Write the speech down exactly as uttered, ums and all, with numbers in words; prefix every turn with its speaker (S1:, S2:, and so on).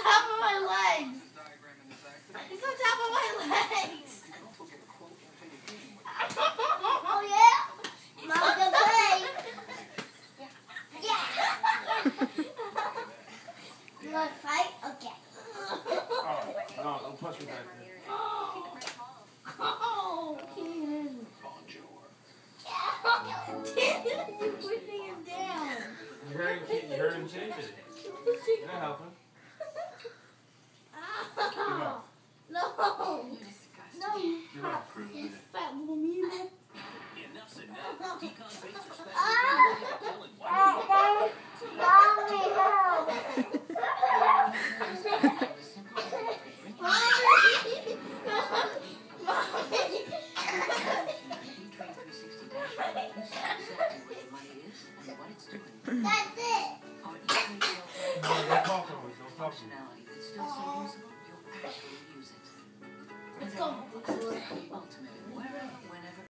S1: top of my legs. He's on top of my legs. Oh yeah. Mom can play. Yeah. You want to fight? Okay.
S2: Oh, no, don't push me back there.
S1: Oh, Kenan. You're pushing him down.
S2: You heard him, you heard him change it. You're not helping.
S1: Oh, no. No, you fat, you fat little mule.
S3: Enough's enough. Decon baits are special.
S1: Ah! That's it.
S2: Don't talk to me. Don't talk to me.
S1: Let's go.
S3: Ultimate. Wherever,